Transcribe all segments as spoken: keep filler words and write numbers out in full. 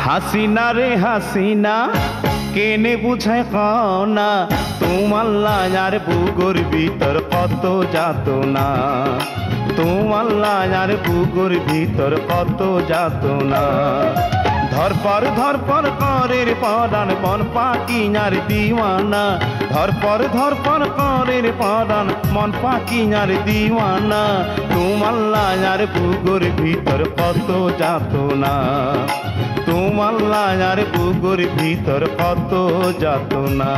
হাসিনা রে হাসিনা কেনে বুঝায় কানা তোমার লায়ার বুগুর ভিতর কত যাতনা তোমার লায়ার বুগুর ভিতর কত যাতনা ধরপর ধরপর করের পরাণ মন পাকিনার দিওয়ানা ধরপর ধরপর করের পরাণ মন পাকিনার দিওয়ানা তোমার লায়ার বুগুর ভিতর কত যাতনা তোমার লায়ার বুগুর ভিতর কত যাতনা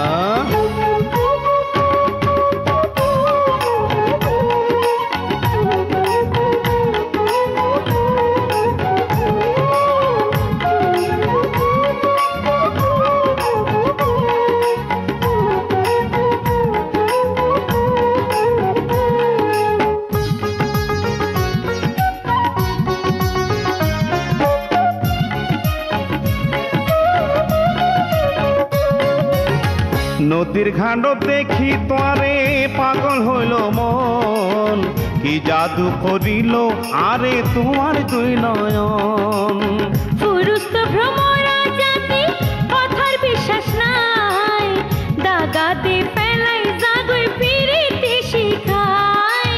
নদীর ঘাট দেখি তোরে পাগল হইল মন কি জাদু করিল আরে তোমার দুই নয়ন পুরুষ তো ভ্রমরা জাতি কথার বিশ্বাস নাই দাগাতে ফেলাই জাগুই ফিরিতে শিখায়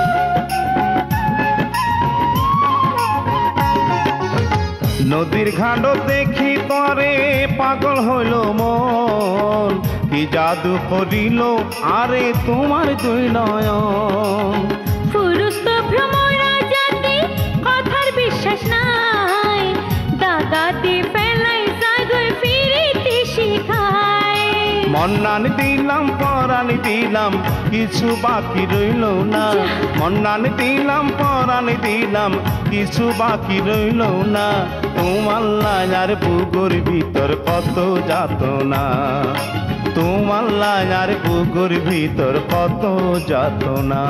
নদীর ঘাট দেখি তোরে পাগল হইল মন কি জাদু করিল আরে তোমার দুই নয়ন পুরুষ তো ভ্রমরা জাতি কথার বিশ্বাস নাই দাগাতে ফেলাই জাগুই ফিরিতে শিখায় মন্নান দিলাম পরাণ দিলাম কিছু বাকি রইল না মন্নান দিলাম পরাণ দিলাম কিছু বাকি রইল না তোমার লায়ার বুগুর ভিতর কত যাতনা তোমার লায়ার বুগুর ভিতর কত যাতনা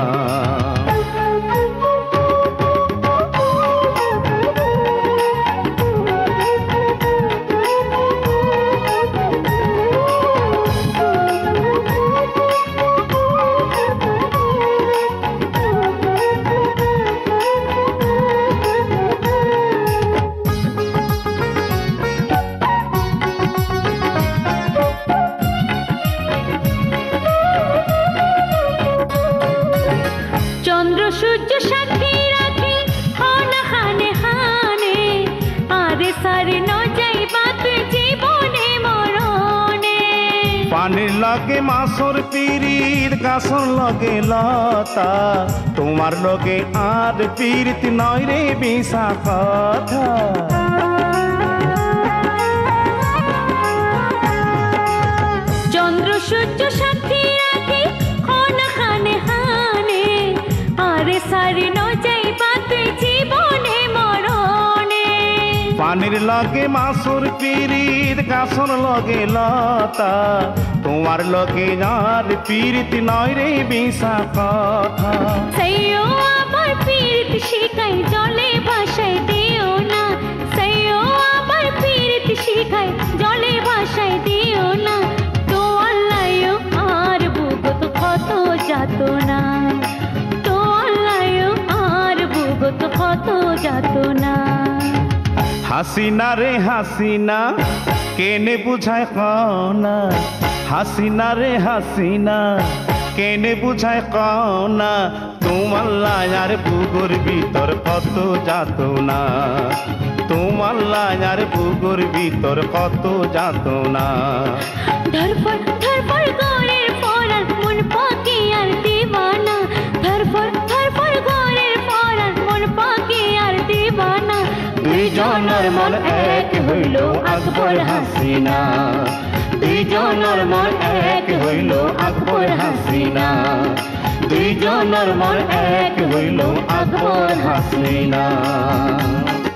চন্দ্র সূর্য সাক্ষী রাখি হনা হানে হানে আরে সারে ন যাইবা তুই জীবনে মরণে পানির লগে মাছর পিরিত গাছর লগে লতা তোমার লগে আর পিরিত নয় রে বিশা কথা চন্দ্র সূর্য সাক্ষী রাখি হনা হানে হানে আরে সারে ন যাইবা তুই জীবনে মরণে পানির লগে মাছর পিরিত গাছর লগে লতা তোমার লগে আর পিরিত নয় রে বিশা কথা সাইও আবার পীড়িত শিখাই জলে ভাসাই দিও না সাইও আবার পীড়িত শিখাই জলে ভাসাই দিও না তো আল্লাহও আর বুগত কত যাতনা তো আল্লাহও আর বুগত কত যাতনা হাসিনা রে হাসিনা কেনে বুঝায় কানা হাসিনা রে হাসিনা কেনে বুঝায় কানা তোমার লায়ার বুগুর ভিতর কত যাতনা তোমার লায়ার বুগুর ভিতর কত যাতনা ধরপর ধরপর গরের পরাণ মন পাকি আর দিবানা ধরপর ধরপর গরের পরাণ মন পাকি আর দিবানা দুইজনের মন এক হইল আকবর হাসিনা দুইজনের মন এক হইল আকবর হাসিনা দুইজনের মন এক হইল আকবর হাসিনা।